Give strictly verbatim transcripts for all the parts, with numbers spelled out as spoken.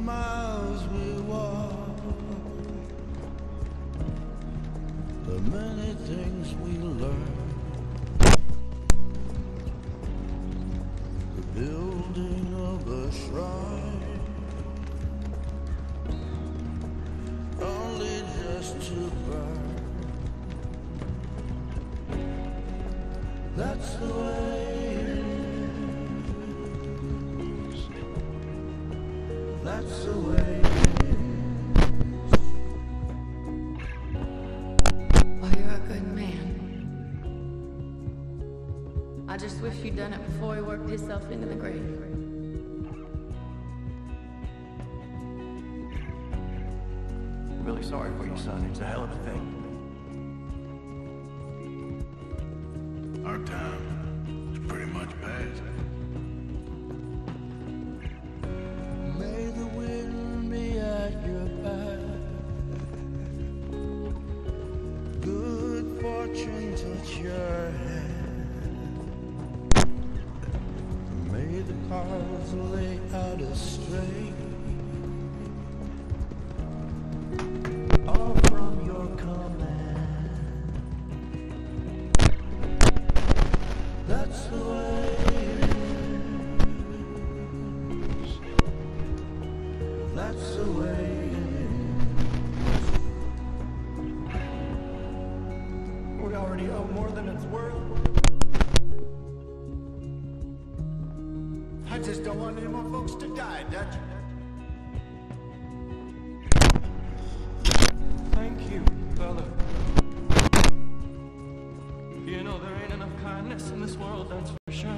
miles we walk, the many things we learn, the building of a shrine, only just to burn. That's the way it is. That's the way it is. Well, you're a good man. I just wish you'd done it before he worked himself into the grave. I'm really sorry for you, son. It's a hell of a thing. Our time is pretty much past. May the wind be at your back. Good fortune touch your hand. May the cards lay out a straight. All from your command. That's the way it is. That's the way it is. We already owe more than it's worth. I just don't want any more folks to die, Dutch. Thank you, fella. You know, there ain't enough kindness in this world, that's for sure.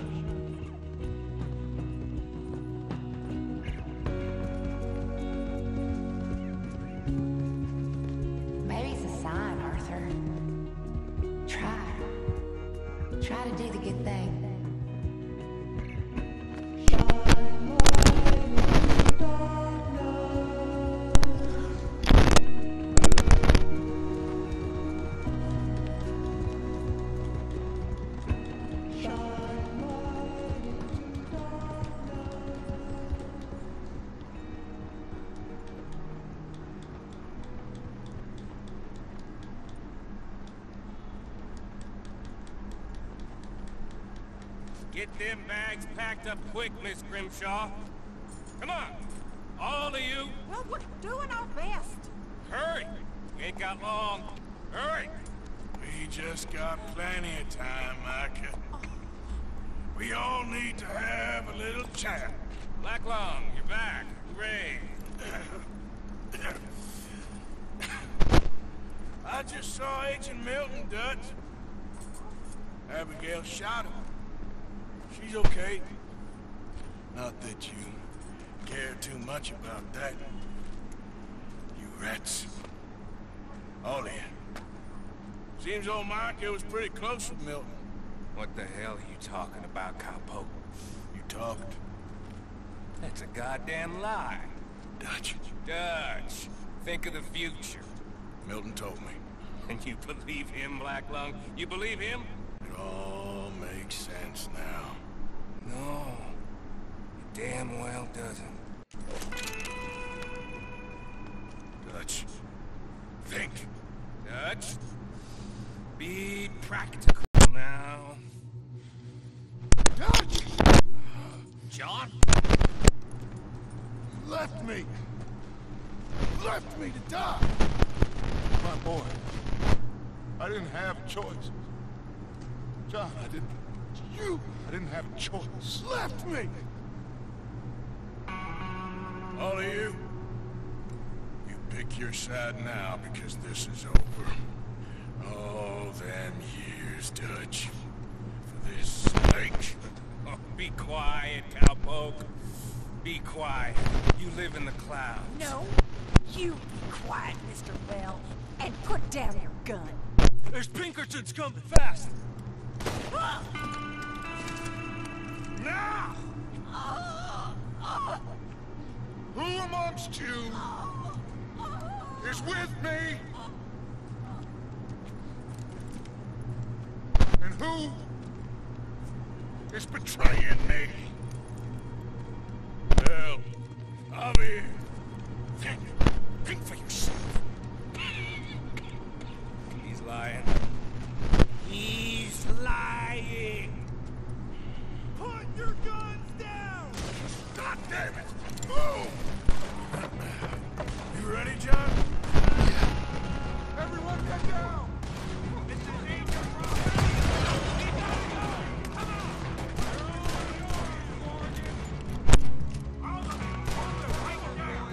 Maybe it's a sign, Arthur. Try. Try to do the good thing. Get them bags packed up quick, Miss Grimshaw. Come on, all of you. Well, we're doing our best. Hurry. We ain't got long. Hurry. We just got plenty of time, Micah. We all need to have a little chat. Black Lung, you're back. Hooray. I just saw Agent Milton, Dutch. Abigail shot him. She's okay. Not that you care too much about that. You rats. All of you. Seems old Micah was pretty close with Milton. What the hell are you talking about, cowpoke? You talked. That's a goddamn lie. Dutch. Dutch, think of the future. Milton told me. And you believe him, Black Lung? You believe him? It all makes sense now. No, it damn well doesn't. Dutch. Think. Dutch, be practical now. Dutch! John? You left me. You left me to die. My boy. I didn't have a choice. John, I didn't. You! I didn't have a choice. Left me! All of you, you pick your side now because this is over. All them years, Dutch. For this snake. Oh, be quiet, cowpoke. Be quiet. You live in the clouds. No, you be quiet, Mister Bell, and put down your gun. There's Pinkertons coming fast! Now! Who amongst you is with me? And who is betraying me? Hell, I'll be here. damn it! Move! You ready, John? Everyone get down! This is danger, bro! We gotta go! Come on! Hold them! Hold them! Right down!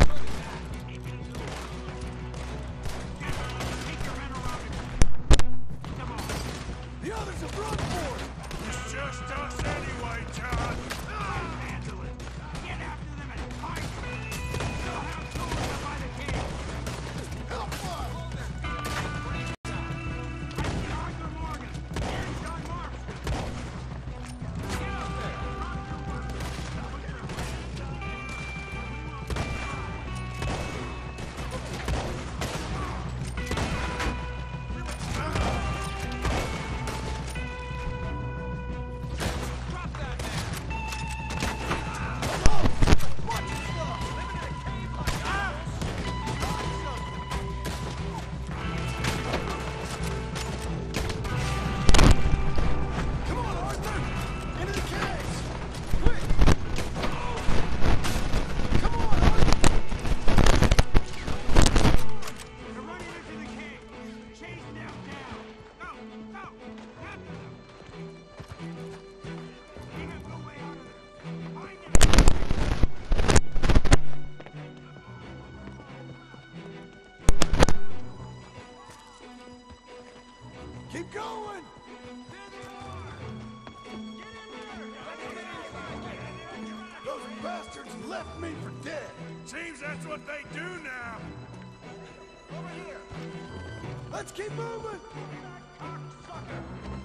Keep your head around it! Come on! The others have run for it! It's just us anyway, John! Handle it! Get after them and fight them! They'll have tools to fight the king! Help us! Arthur Morgan! And John Marston! Get up there! Drop your weapons! Drop that man! Watch yourself! Living in a cave like that! Find something! Come on, Arthur! Into the caves! Quick! Come on, Arthur! They're running into the cave! Chase them down! Go! Go! After them! Ain't no way out of there! Find them! Keep going! There they are! Get in there! Those bastards left me for dead! Seems that's what they do now! Over here! Let's keep moving! Cocksucker!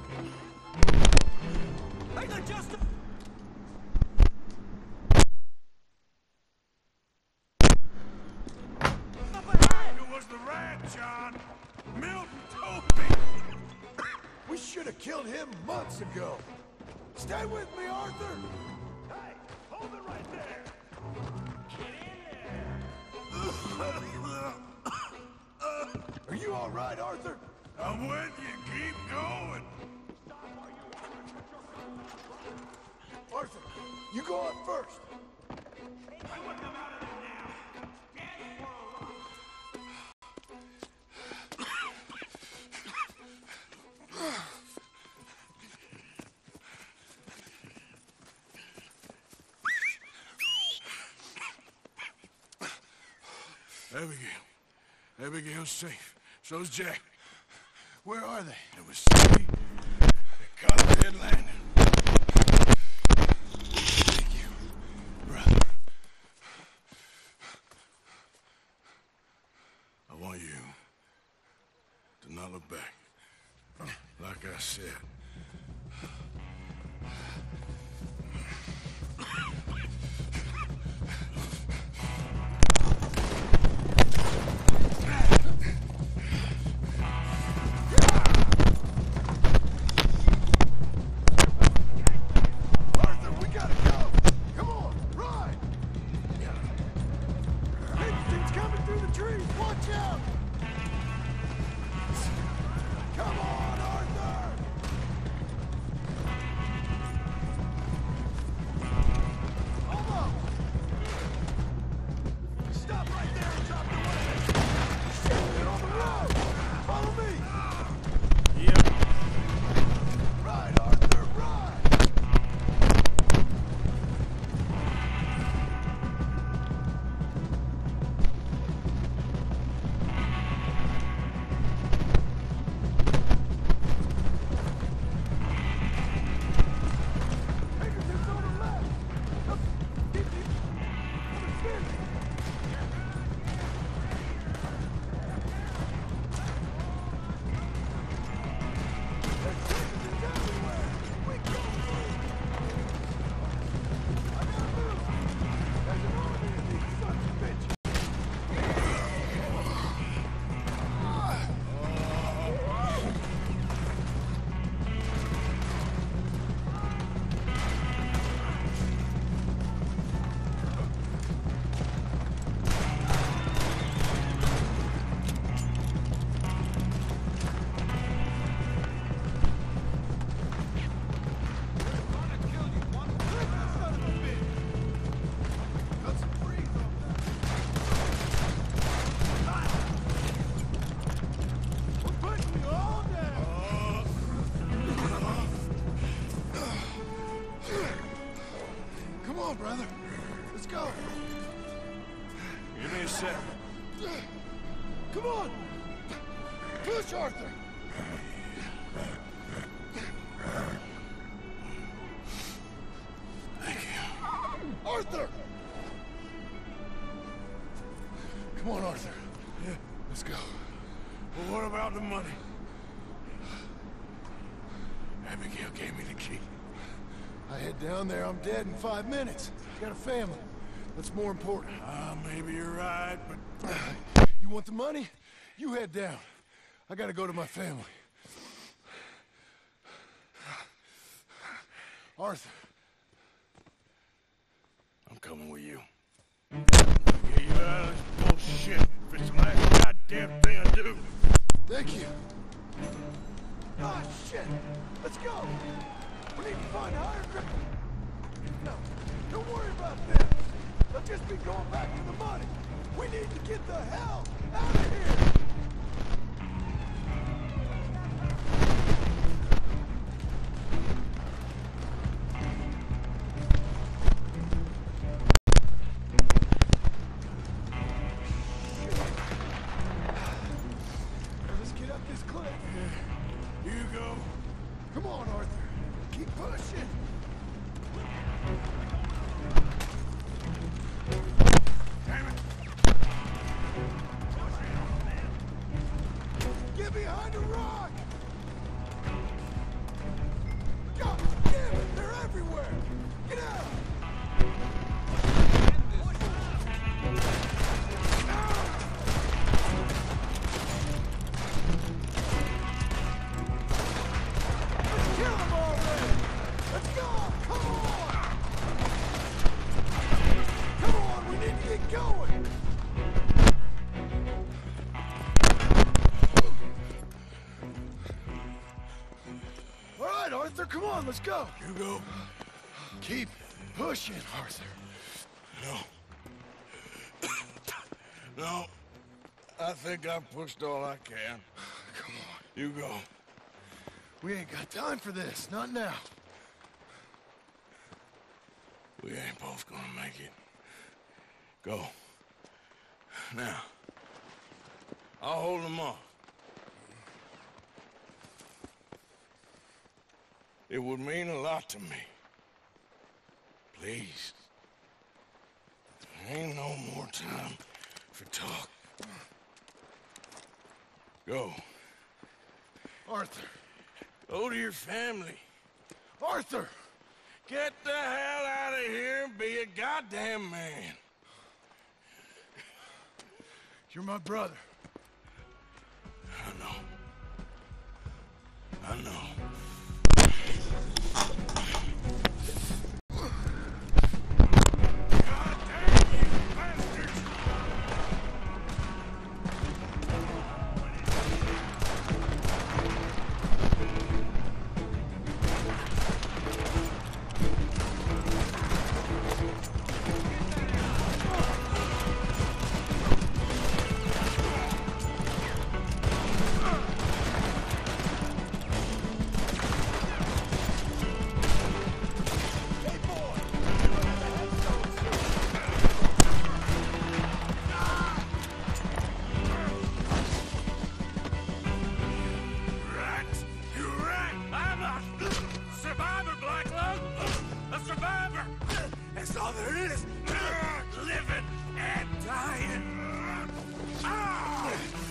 Hey, they're just... It was the rat, John! Milton told me! We should have killed him months ago! Stay with me, Arthur! Hey, hold it right there! Are you all right, Arthur? I'm with you. Keep going. Arthur, you go up first. I want them out of there now! Dead or alive! Abigail. Abigail's safe. So's Jack. Where are they? It was Sandy. They Copperhead Landing. Thank you, brother. I want you to not look back. Like I said. Arthur, we gotta go! Come on, ride! Everything's coming through the trees! Watch out! Come on, Arthur! on, brother. Let's go. Give me a sec. Come on. Push, Arthur. Thank you. Arthur! Come on, Arthur. Yeah. Let's go. Well, what about the money? Abigail gave me the key. I head down there, I'm dead in five minutes. Got a family. That's more important. Ah, uh, maybe you're right, but... You want the money? You head down. I gotta go to my family. Arthur. I'm coming with you. Get you out of this bullshit. If it's the last goddamn thing I do. Thank you. Ah, shit! Let's go! We need to find a higher grip. No, don't worry about them. They'll just be going back for the money. We need to get the hell out of here! Let's get up this cliff. You go. Come on, Arthur. Keep pushing. Damn it. Get behind a rock! God damn it, they're everywhere! Get out! Let's kill them already! Let's go! Come on! Come on, we need to get going! All right, Arthur, come on, let's go. You go. Keep pushing, Arthur. No. No. I think I've pushed all I can. Come on. You go. We ain't got time for this, not now. We ain't both gonna make it. Go. Now. I'll hold them off. It would mean a lot to me. Please. There ain't no more time for talk. Go. Arthur. Go to your family. Arthur! Get the hell out of here and be a goddamn man. You're my brother. I know. I know. God damn you bastards! Rat! You rat! I'm a survivor, Black Lung! A survivor! That's all there is! Living and dying! Ah!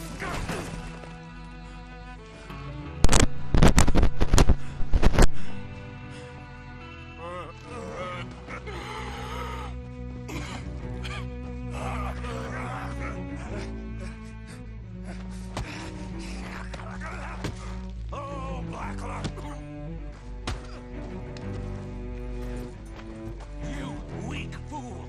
Oh, Black Lung! You weak fool!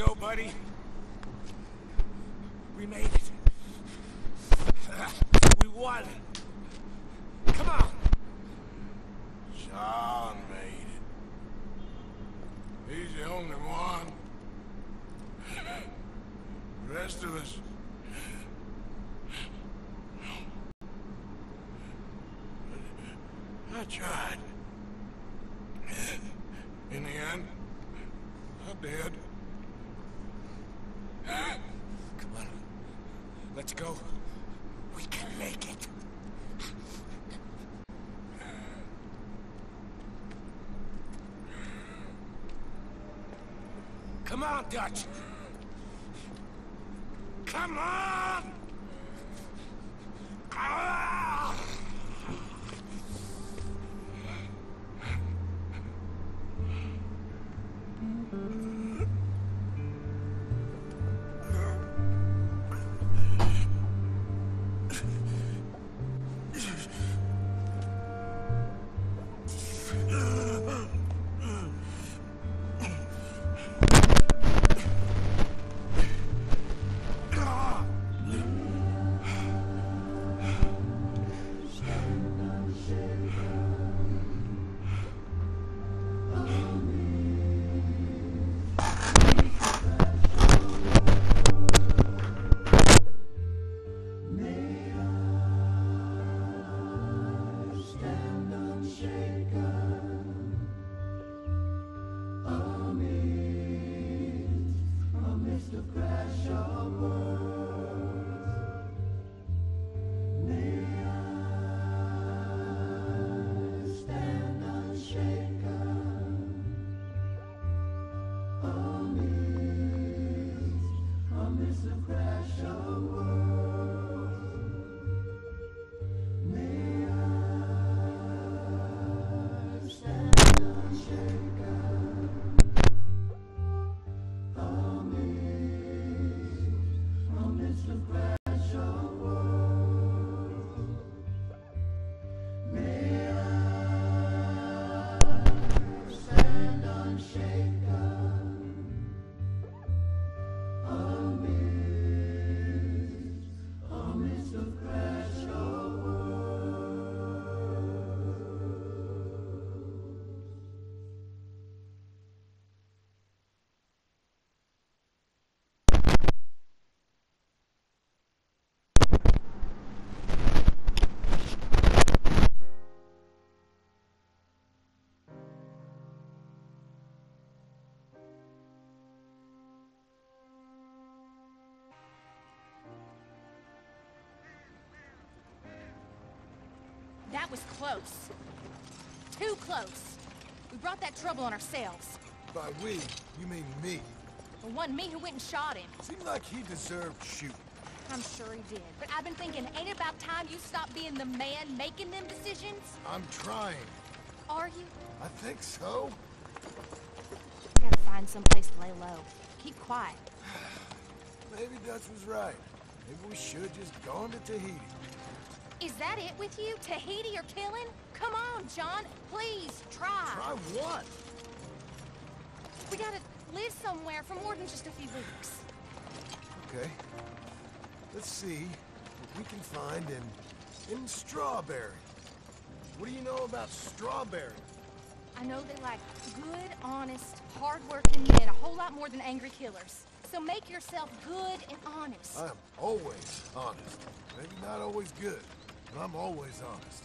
go, buddy. We made it. We won. Come on. Sean made it. He's the only one. The rest of us... I tried. In the end, I did. Come on. Let's go. We can make it. Come on, Dutch. Come on! Ah! That was close. Too close. We brought that trouble on ourselves. By we, you mean me. It wasn't me who went and shot him. Seemed like he deserved shooting. I'm sure he did. But I've been thinking, ain't it about time you stop being the man making them decisions? I'm trying. Are you? I think so. We gotta find someplace to lay low. Keep quiet. Maybe Dutch was right. Maybe we should just gone to Tahiti. Is that it with you? Tahiti or killing? Come on, John. Please, try. Try what? We gotta live somewhere for more than just a few weeks. Okay. Let's see what we can find in... in Strawberry. What do you know about Strawberry? I know they like good, honest, hard-working men a whole lot more than angry killers. So make yourself good and honest. I'm always honest. Maybe not always good, but I'm always honest.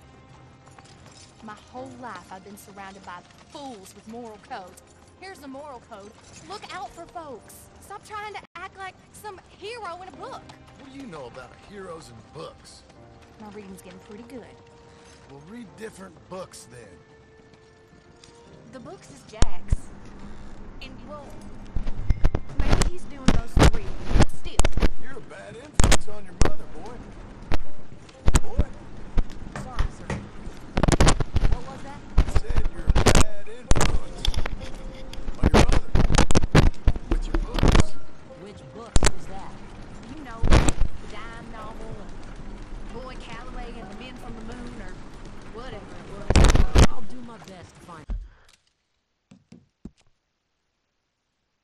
My whole life I've been surrounded by fools with moral codes. Here's the moral code. Look out for folks. Stop trying to act like some hero in a book. What do you know about heroes and books? My reading's getting pretty good. We'll read different books then. The books is Jack's. And, well, maybe he's doing those for real. Still. You're a bad influence on your mother, boy. Boy? Sorry, sir. What was that? I said you're a bad influence on your mother. With your books. Which books was that? You know, the dime novel, and Boy Calloway and the Men from the Moon, or whatever it was. I'll do my best to find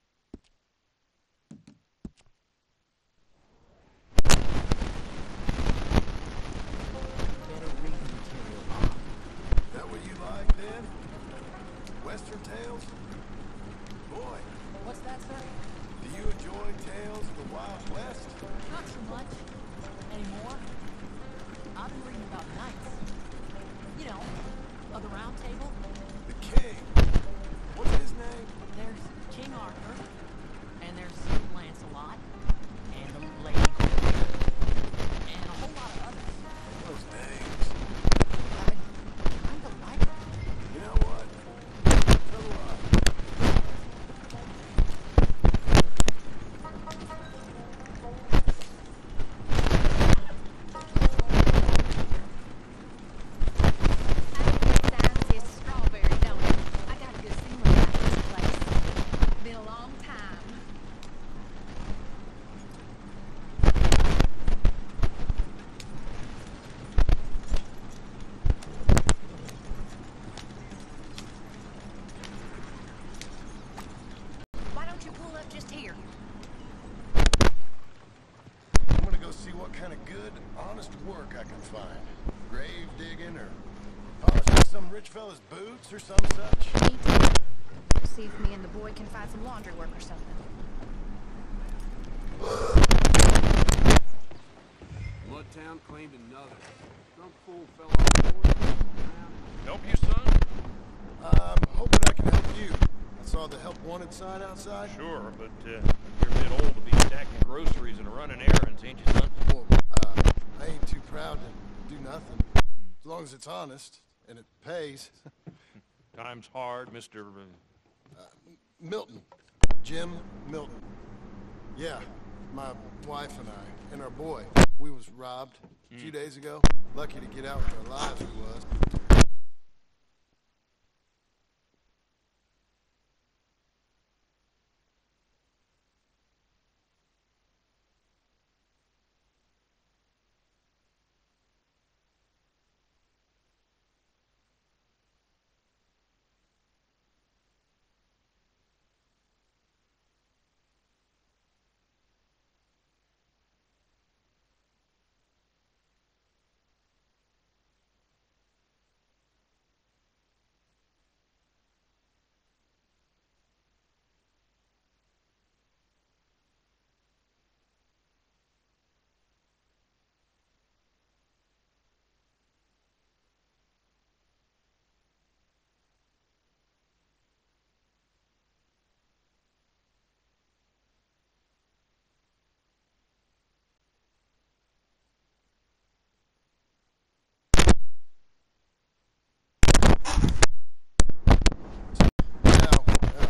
tales of the Wild West? Not so much anymore. I've been reading about knights. You know, of the Round Table. The king. What's his name? There's King Arthur, and there's Lancelot, and the Lady Guinevere, and a whole lot of others. Those names. I kind of like them. You know what? So do I. Sounds is strawberry, don't it? I got a good feeling about this place. Been a long time. Why don't you pull up just here? I'm gonna go see what kind of good, honest work I can find. Grave digging or polishing some rich fella's boots or some such. Me too. See if me and the boy can find some laundry work or something. Bloodtown claimed another. Drunk fool fell off the horse. Help you, son? I'm hoping I can help you. I saw the help wanted sign outside. Sure, but uh, you're a bit old to be stacking groceries and running errands, ain't you, son? Well, uh, I ain't too proud to do nothing. As long as it's honest and it pays. Time's hard, Mister Uh, Milton. Jim Milton. Yeah, my wife and I, and our boy. We was robbed a few days ago. Lucky to get out with our lives, we was. Now, uh,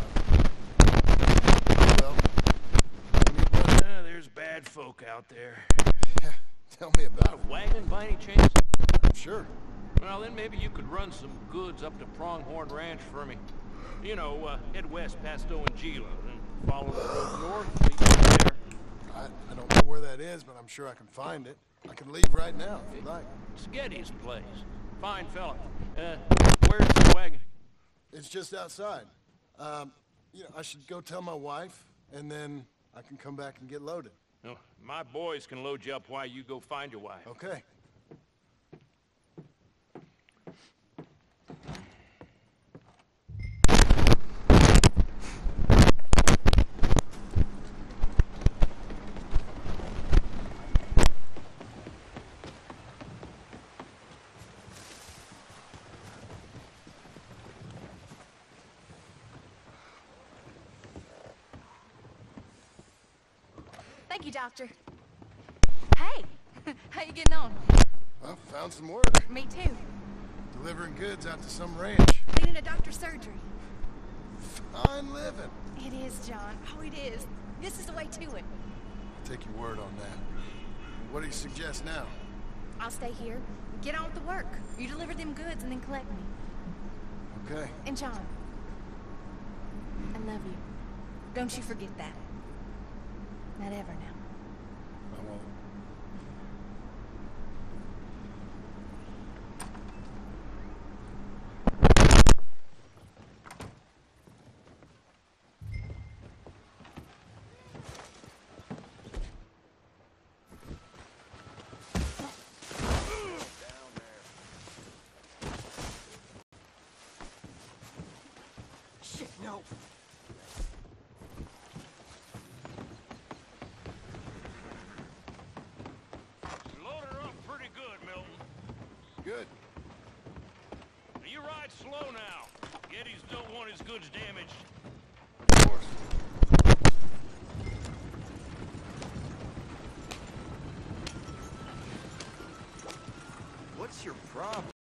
well, Uh, there's bad folk out there. yeah, tell me about it. Wagon by any chance? Sure. Well, then maybe you could run some goods up to Pronghorn Ranch for me. You know, uh, head west past Owanjila, then follow the road north, lead you there. I, I don't know where that is, but I'm sure I can find it. I can leave right now if you'd like. It's Getty's place. Fine fella. Uh, where's the wagon? It's just outside. Um, you know, I should go tell my wife, and then I can come back and get loaded. No, my boys can load you up while you go find your wife. Okay. Thank you, Doctor. Hey, how you getting on? Well, found some work. Me too. Delivering goods out to some ranch. Cleaning a doctor's surgery. Fine living. It is, John. Oh, it is. This is the way to it. I'll take your word on that. What do you suggest now? I'll stay here. Get on with the work. You deliver them goods and then collect me. Okay. And John, I love you. Don't you forget that. Not ever now. I won't. Shit, no. You ride slow now. Yetis don't want his goods damaged. Of course. What's your problem?